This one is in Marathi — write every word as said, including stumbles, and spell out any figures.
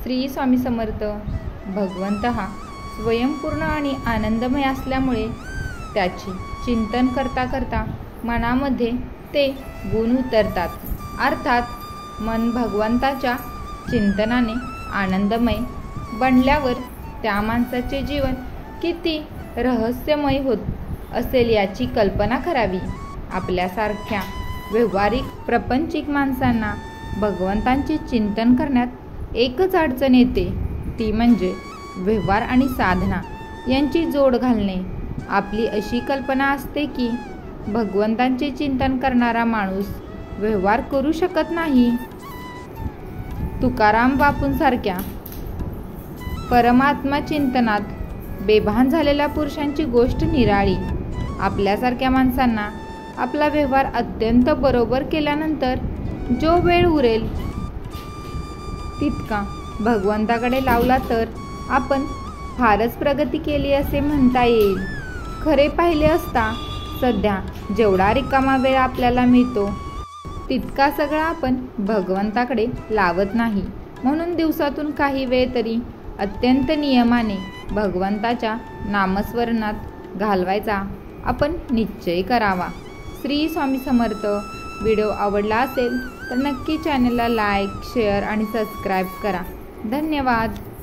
श्री स्वामी समर्थ. भगवंत हा स्वयंपूर्ण आणि आनंदमय असल्यामुळे त्याचे चिंतन करता करता मनामध्ये ते गुण उतरतात. अर्थात मन भगवंताच्या चिंतनाने आनंदमय बनल्यावर त्या माणसाचे जीवन किती रहस्यमय होत असेल याची कल्पना करावी. आपल्यासारख्या व्यावहारिक प्रपंचिक माणसांना भगवंतांचे चिंतन करण्यात एकच अडचण येते, ती म्हणजे व्यवहार आणि साधना यांची जोड घालणे. आपली अशी कल्पना असते की भगवंतांचे चिंतन करणारा माणूस व्यवहार करू शकत नाही. तुकाराम बापूंसारख्या परमात्मा चिंतनात बेभान झालेल्या पुरुषांची गोष्ट निराळी. आपल्यासारख्या माणसांना आपला व्यवहार अत्यंत बरोबर केल्यानंतर जो वेळ उरेल तितका भगवंताकडे लावला तर आपण फारच प्रगती केली असे म्हणता येईल. खरे पाहिले असता सध्या जेवढा रिकामा वेळ आपल्याला मिळतो तितका सगळा आपण भगवंताकडे लावत नाही. म्हणून दिवसातून काही वेळ तरी अत्यंत नियमाने भगवंताच्या नामस्मरणात घालवायचा आपण निश्चय करावा. श्री स्वामी समर्थ. व्हिडिओ आवडला असेल तर नक्की चॅनलला लाईक, शेअर आणि सबस्क्राईब करा. धन्यवाद.